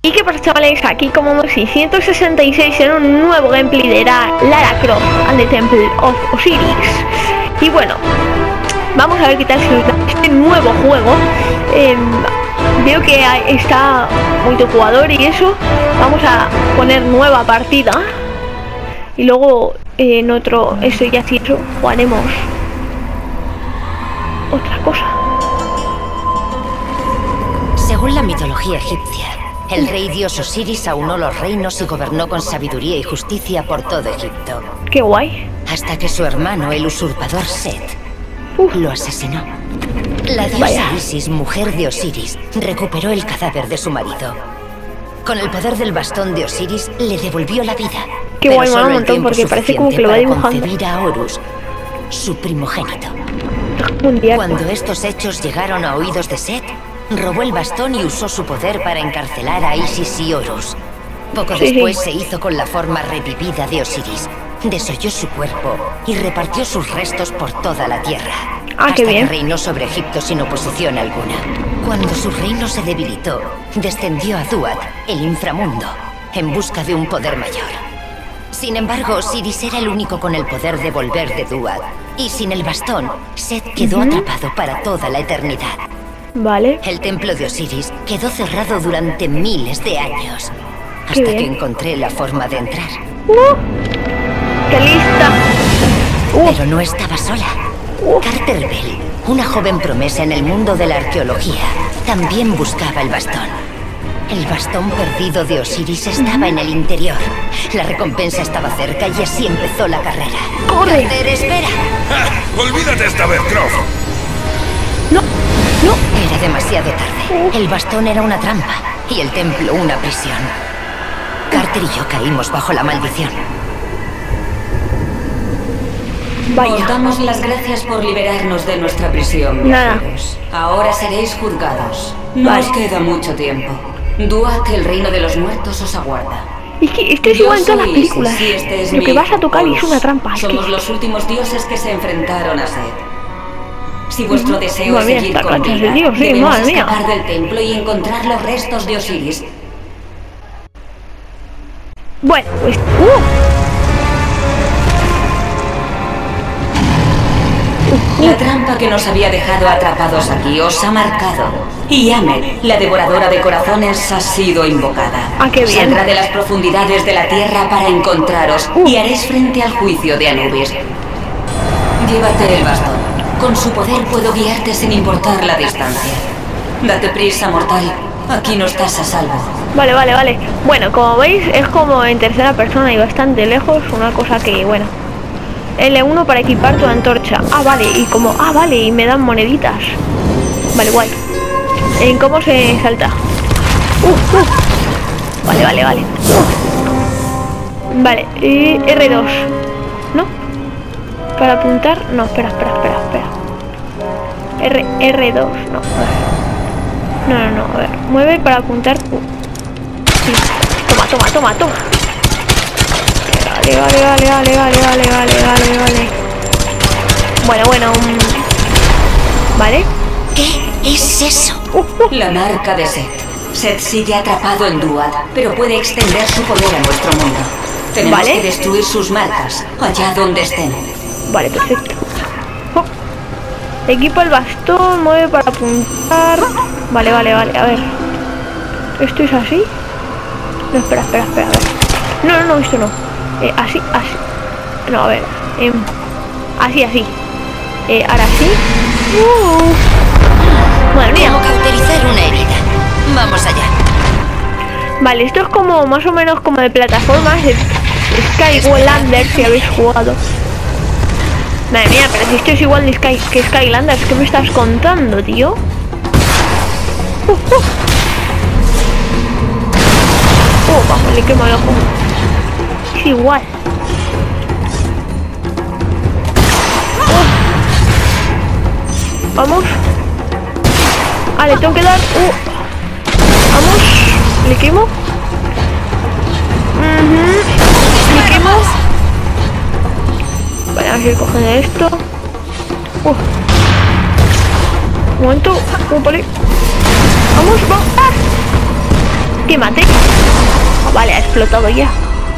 Y qué pasa, chavales, aquí como Moxie 166 en un nuevo gameplay de Lara Croft and the Temple of Osiris. Y bueno, vamos a ver qué tal se nos da este nuevo juego. Veo que está multijugador y eso. Vamos a poner nueva partida. Y luego en otro, eso ya sí, eso, jugaremos otra cosa. Según la mitología egipcia, el rey dios Osiris aunó los reinos y gobernó con sabiduría y justicia por todo Egipto. Qué guay. Hasta que su hermano, el usurpador Set, lo asesinó. La diosa Isis, mujer de Osiris, recuperó el cadáver de su marido. Con el poder del bastón de Osiris, le devolvió la vida. Qué guay, mola un montón, porque parece como que lo va dibujando. Concebir a Horus, su primogénito. Cuando estos hechos llegaron a oídos de Set, robó el bastón y usó su poder para encarcelar a Isis y Horus. Poco después se hizo con la forma revivida de Osiris, desolló su cuerpo y repartió sus restos por toda la tierra. Hasta que reinó sobre Egipto sin oposición alguna. Cuando su reino se debilitó, descendió a Duat, el inframundo, en busca de un poder mayor. Sin embargo, Osiris era el único con el poder de volver de Duat, y sin el bastón, Set quedó atrapado para toda la eternidad. Vale. El templo de Osiris quedó cerrado durante miles de años, hasta que encontré la forma de entrar. ¡Qué lista! Pero no estaba sola. Carter Bell, una joven promesa en el mundo de la arqueología, también buscaba el bastón. El bastón perdido de Osiris estaba en el interior. La recompensa estaba cerca y así empezó la carrera. ¡Corre! Carter, espera. ¡Olvídate esta vez, Croft! No. Era demasiado tarde. El bastón era una trampa y el templo una prisión. Carter y yo caímos bajo la maldición. Vaya. Os damos las gracias por liberarnos de nuestra prisión. Nada. Ahora seréis juzgados. No os queda mucho tiempo. Duat, el reino de los muertos, os aguarda. Es que esto es igual en todas las películas. Lo que vas a tocar es una trampa. Somos los últimos dioses que se enfrentaron a Set. Si vuestro deseo es seguir con vida, debemos escapar del templo y encontrar los restos de Osiris. Bueno, pues... La trampa que nos había dejado atrapados aquí os ha marcado. Y Amet, la devoradora de corazones, ha sido invocada. ¡Ah, qué bien! Saldrá de las profundidades de la tierra para encontraros y haréis frente al juicio de Anubis. Llévate el bastón. Con su poder puedo guiarte sin importar la distancia. Date prisa, mortal. Aquí no estás a salvo. Vale. Bueno, como veis, es como en tercera persona y bastante lejos. Una cosa que, bueno... L1 para equipar tu antorcha. Ah, vale, y como... Ah, vale, y me dan moneditas. Vale, guay. ¿En cómo se salta? Vale. Vale, y R2. ¿No? Para apuntar... No, espera. R2, no. No, a ver. Mueve para apuntar... Sí. Toma. Vale. Bueno. ¿Vale? ¿Qué es eso? La marca de Set. Set sigue atrapado en Duat, pero puede extender su poder a nuestro mundo. Tenemos que destruir sus marcas, allá donde estén. Vale, perfecto. Equipa el bastón, mueve para apuntar. Vale, a ver. ¿Esto es así? No, espera, a ver. No, esto no. Así. No, a ver. Así. Ahora sí. Madre mía. Como cauterizar una herida. Vamos allá. Vale, esto es como más o menos como de plataformas de Skylanders, si habéis jugado. Madre mía, pero si esto es igual de que Skylanders, ¿qué me estás contando, tío? Vamos, le quemo el ojo. Es igual. Vamos. Le tengo que dar. Vamos. Le quemo. Le quemo. Vale, vamos a ir cogiendo esto. Un momento. Vale. Vamos. Quémate. Vale, ha explotado ya.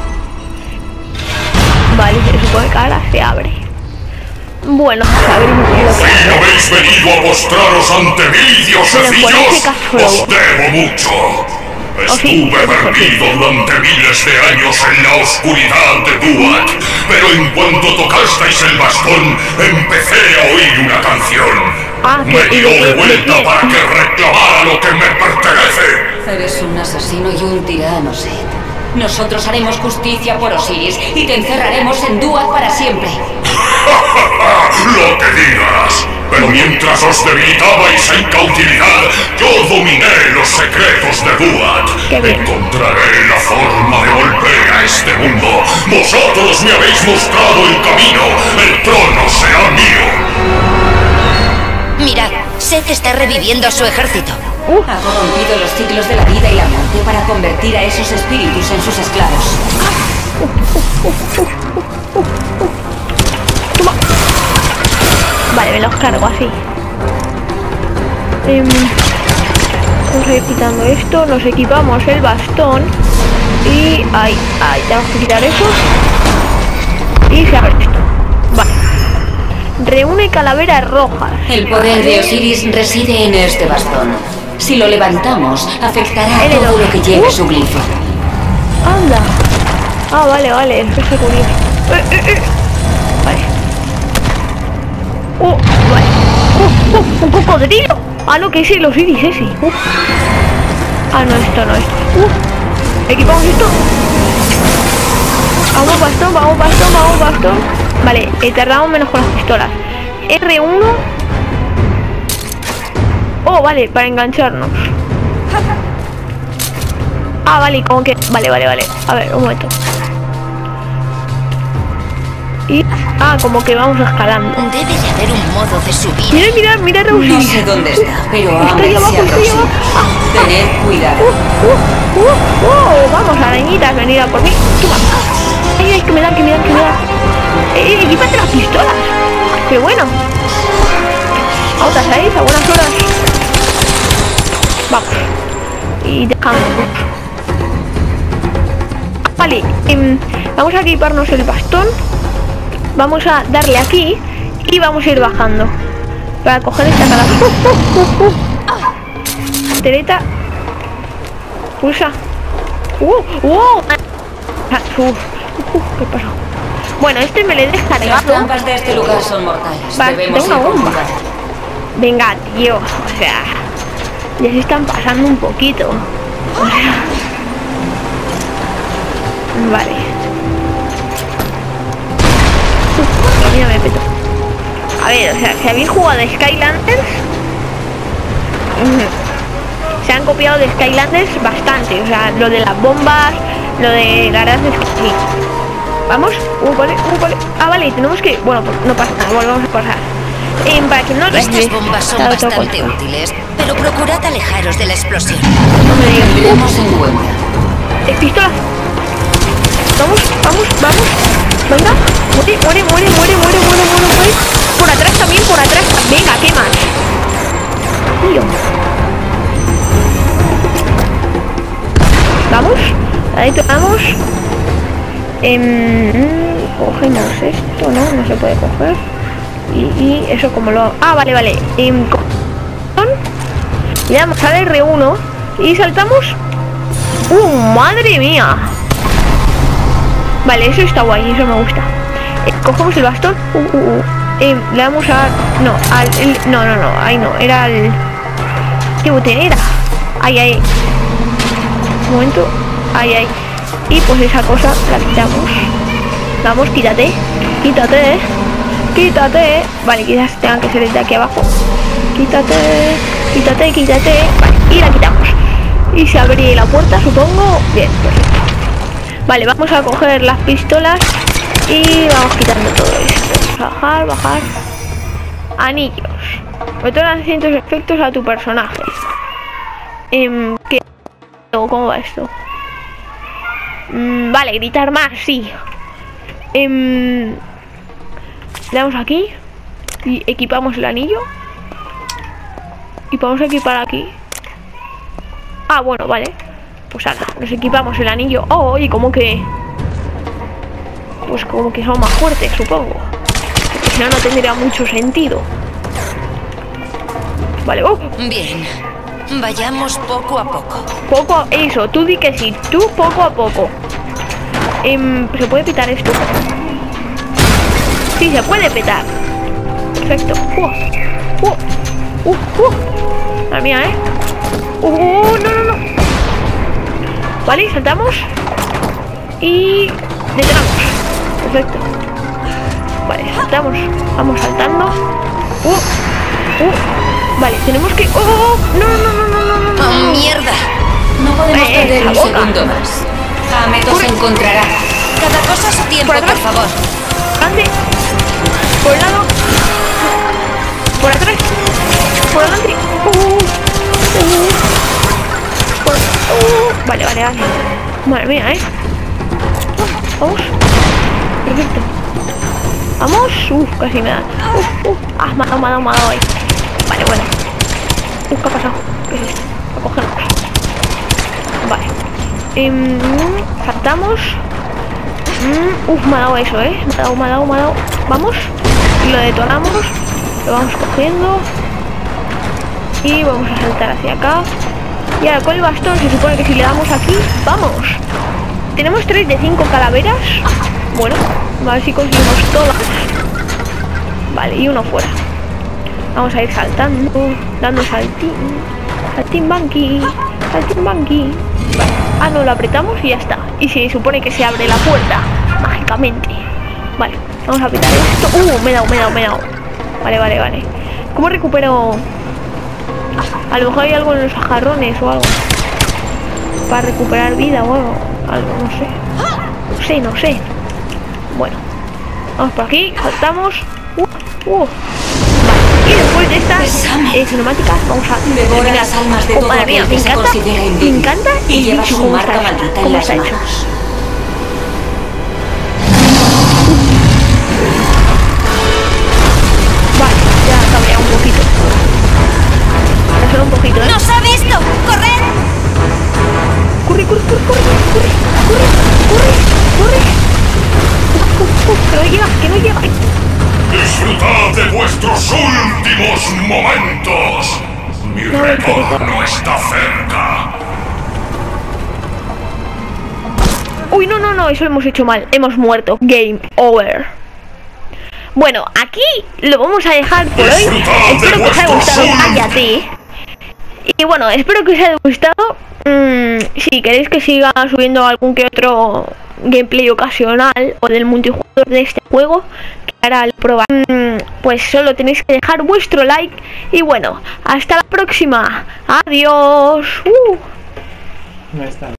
Vale, se supone que ahora se abre. Bueno, a ver lo ¿Por fin habéis venido a postraros ante mí, diosecillos? Os debo mucho. Estuve perdido durante miles de años en la oscuridad de Duat, pero en cuanto tocasteis el bastón, empecé a oír una canción. Me dio de vuelta para que reclamara lo que me pertenece. Eres un asesino y un tirano, Seth. Nosotros haremos justicia por Osiris y te encerraremos en Duat para siempre. Lo que digas. Pero mientras os debilitabais en cautividad, yo dominé los secretos de Duat. Encontraré la forma de volver a este mundo. Vosotros me habéis mostrado el camino. El trono será mío. Mirad, Seth está reviviendo a su ejército. Ha corrompido los ciclos de la vida y la muerte para convertir a esos espíritus en sus esclavos. Vale, me los cargo así. Vamos a ir quitando esto. Nos equipamos el bastón. Y ahí, tenemos que quitar eso. Y se abre esto. Vale. Reúne calaveras rojas. El poder de Osiris reside en este bastón. Si lo levantamos, afectará a todo lo que lleve su glifo. Anda. Ah, vale, eso es curioso. Vale. Vale. Un cocodrilo. Ah, no, que es el Osiris ese. Ah, no, esto no es. Equipamos esto. Vamos bastón. Vale, tardamos menos con las pistolas. R1. Oh, vale, para engancharnos. Ah, vale, como que... Vale. A ver, un momento. Y... Ah, como que vamos escalando. Debe de haber un modo de subir. Mira, Osiris. No sé dónde está, pero estoy abajo. Tened cuidado. Vamos, arañitas, venid a por mí. Toma. Ay, que me dan. Equípate las pistolas. Qué bueno. A otras ahí, a buenas horas. Vamos. Y dejamos. Vale, vamos a equiparnos el bastón. Vamos a darle aquí y vamos a ir bajando para coger esta calabaza. Tereta. Pulsa. ¿Qué pasó? Bueno, este me lo he descargado. Las trampas de este lugar son mortales. Vale, debemos tengo una ir con bomba. cuidado. Venga, tío. O sea, ya se están pasando un poquito. O sea, vale. Mira, me peto. A ver, o sea, si habéis jugado de Skylanders, se han copiado de Skylanders bastante. O sea, lo de las bombas, lo de la verdad es que sí. Vamos, vale. Ah, vale, tenemos que... Bueno, pues no pasa nada, volvemos a pasar. Para que no... Estas bombas son bastante útiles, pero procurad alejaros de la explosión. No me digas. Tendremos en cuenta. Pistola. Vamos. Venga. Muere. Por atrás también. Venga, ¿qué más? Tío. Vamos. Ahí tocamos. Cogemos esto, ¿no? No se puede coger. Y eso como lo... Ah, vale. Le damos al R1 y saltamos. ¡Madre mía! Vale, eso está guay, eso me gusta. Cogemos el bastón. Le damos a... No, no, ahí no, era el... ¿Qué botón era? Ahí. Un momento. Ahí. Y pues esa cosa la quitamos. Vamos, quítate. Vale, quizás tengan que ser desde aquí abajo. Quítate. Vale, y la quitamos. Y se abre la puerta, supongo. Bien, perfecto. Vale, vamos a coger las pistolas y vamos quitando todo esto. Bajar. Anillos. Otorgan distintos efectos a tu personaje. ¿Cómo va esto? Vale, gritar más, sí. Le damos aquí y equipamos el anillo. Y vamos a equipar aquí. Ah, bueno, vale. Pues ahora, nos equipamos el anillo. Oh, y como que... Pues como que son más fuertes, supongo. Porque si no, no tendría mucho sentido. Vale, oh. Bien. Vayamos poco a poco. Eso, tú di que sí. Tú poco a poco. ¿Se puede petar esto? Sí, se puede petar. Perfecto. La mía, ¿eh? No. Vale, saltamos. Y detenemos. Perfecto. Vale, saltamos. Vamos saltando. Vale, tenemos que... No. ¡Oh, mierda! No podemos perder un segundo más. Hamet os encontrará. Cada cosa a su tiempo, por favor. Adelante. Por el lado. Por atrás. Por adelante. Vale. Madre mía, ¿eh? Vamos. Perfecto. Vamos. Casi me da. Me ha dado ahí. Vale, bueno. ¿Qué ha pasado? ¿Qué es esto? Lo cogemos. Vale. Saltamos. Me ha dado eso, ¿eh? Me ha dado. Vamos. Y lo detonamos. Lo vamos cogiendo. Y vamos a saltar hacia acá. Y ahora con el bastón se supone que si le damos aquí, ¡vamos! Tenemos 3 de 5 calaveras. Bueno, a ver si conseguimos todas. Vale, y uno fuera. Vamos a ir saltando, dando saltimbanqui. Vale. No, lo apretamos y ya está. Y se supone que se abre la puerta mágicamente. Vale, vamos a apretar esto. Me he dado. Vale. ¿Cómo recupero? A lo mejor hay algo en los jarrones o algo para recuperar vida o algo, no sé. Bueno, vamos por aquí, saltamos. Vale, y después de estas cinemáticas vamos a devora las almas de todo aquel que se considera indigno. Me encanta y lleva su marca maldita en las manos. Vale, ya cabrea un poquito. Solo un poquito, ¿eh? ¡Nos ha visto! ¡Corred! ¡Corre! Que no llega. Disfrutad de vuestros últimos momentos. Mi retorno está cerca. Uy, no, eso lo hemos hecho mal. Hemos muerto. Game over. Bueno, aquí lo vamos a dejar por hoy. Espero que os haya gustado. Cállate. Y bueno, espero que os haya gustado. Si queréis que siga subiendo algún que otro gameplay ocasional o del multijugador de este juego que ahora lo probaré, pues solo tenéis que dejar vuestro like. Y bueno, hasta la próxima. Adiós. No está.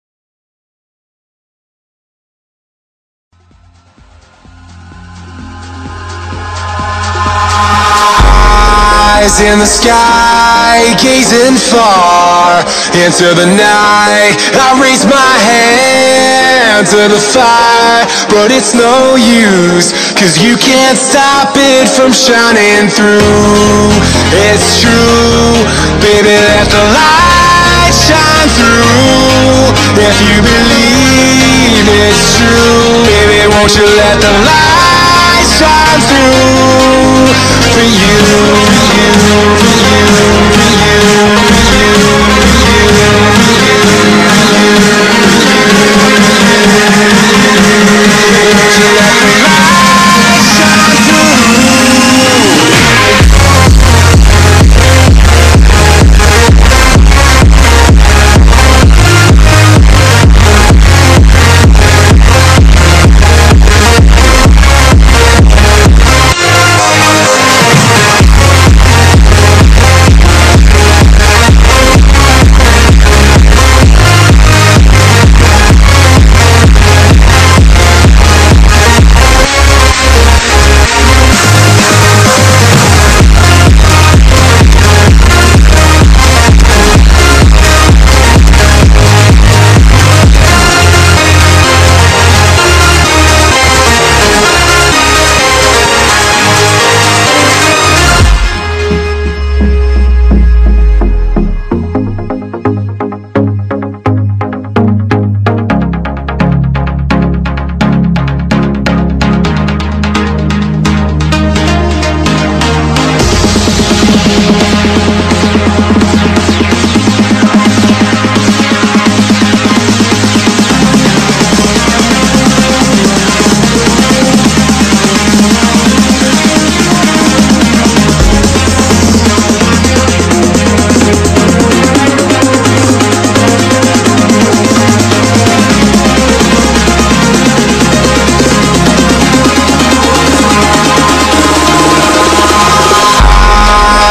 In the sky, gazing far into the night, I raise my hand to the fire, but it's no use, 'cause you can't stop it from shining through. It's true, baby, let the light shine through. If you believe it's true, baby, won't you let the light shine through for you.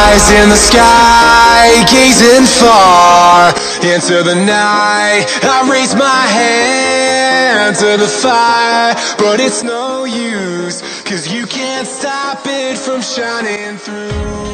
eyes in the sky, gazing far into the night. I raise my hand to the fire, but it's no use, 'cause you can't stop it from shining through.